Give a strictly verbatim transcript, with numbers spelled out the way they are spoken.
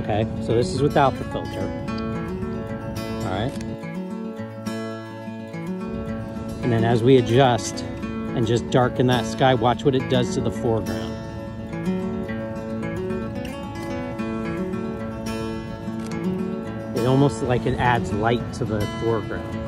Okay, so this is without the filter. All right. And then as we adjust and just darken that sky, watch what it does to the foreground. It almost like it adds light to the foreground.